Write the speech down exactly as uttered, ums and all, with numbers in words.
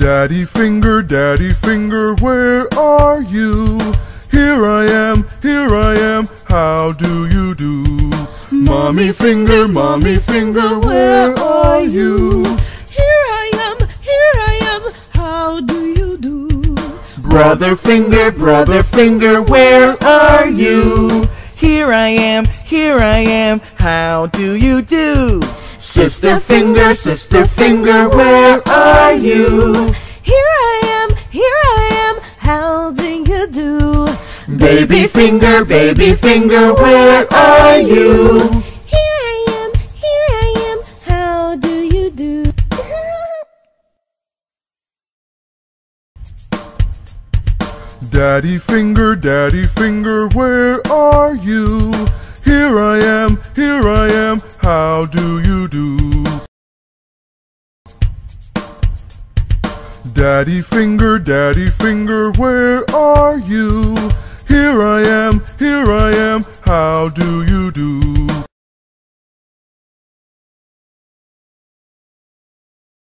Daddy finger, daddy finger, where are you? Here I am, here I am, how do you do? Mommy finger, mommy finger, where are you? Here I am, here I am, how do you do? Brother finger, brother finger, where are you? Here I am, here I am, how do you do? Sister finger, sister finger, where are you? Here I am, here I am, how do you do? Baby finger, baby finger, where are you? Here I am, here I am, how do you do? Daddy finger, daddy finger, where are you? Here I am, here I am, how do you do? Daddy finger, daddy finger, where are you?